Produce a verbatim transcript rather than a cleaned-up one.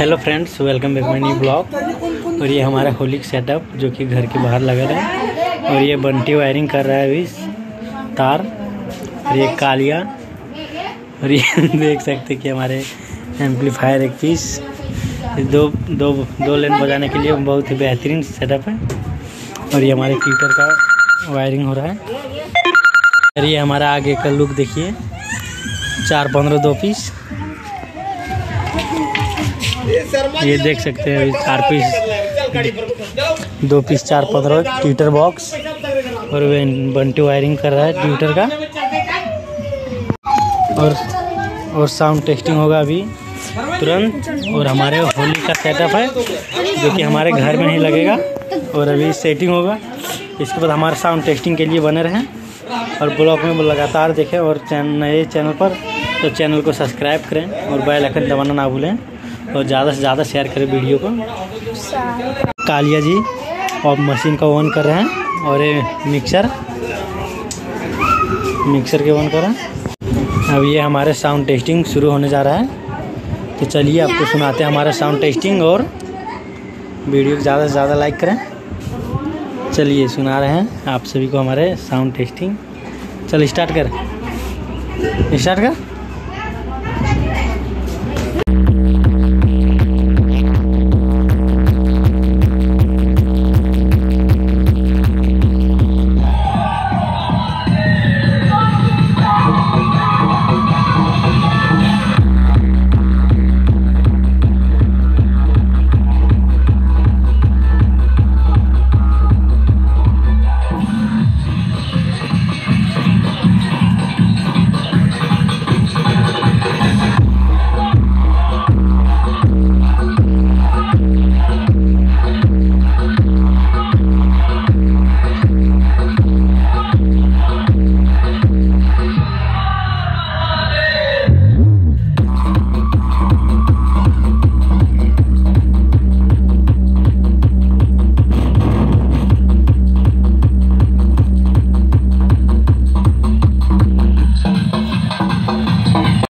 Hello friends, welcome back my new blog. और ये हमारा होलिक सेटअप जो कि घर के बाहर लगा है। और ये बंटी वायरिंग कर रहा है अभी तार। और ये कालिया। और ये देख सकते कि हमारे एम्पलीफायर एक पीस, दो दो दो लेन बजाने के लिए बहुत ही बेहतरीन सेटअप है। और ये हमारे ट्विटर का वायरिंग हो रहा है। और ये हमारा आगे का लुक देखिए, चार पंद्रह दो पीस। ये देख सकते हैं अभी चार पीस, दो पीस चार पंद्रह ट्विटर बॉक्स। और वे बंटी वायरिंग कर रहा है ट्विटर का। और और साउंड टेस्टिंग होगा अभी तुरंत। और हमारे होली का सेटअप है जो कि हमारे घर में ही लगेगा। और अभी सेटिंग होगा। इसके बाद हमारे साउंड टेस्टिंग के लिए बने रहें और ब्लॉग में लगातार देखें। और नए चैनल पर तो चैनल को सब्सक्राइब करें और बेल आइकन दबाना ना भूलें। और ज़्यादा से ज़्यादा शेयर करें वीडियो को। कालिया जी और मशीन का ऑन कर रहे हैं। और ये मिक्सर मिक्सर के ऑन कर रहे हैं। अब ये हमारे साउंड टेस्टिंग शुरू होने जा रहा है। तो चलिए आपको सुनाते हैं हमारा साउंड टेस्टिंग। और वीडियो को ज़्यादा से ज़्यादा लाइक करें। चलिए सुना रहे हैं आप सभी को हमारे साउंड टेस्टिंग। चल स्टार्ट कर स्टार्ट कर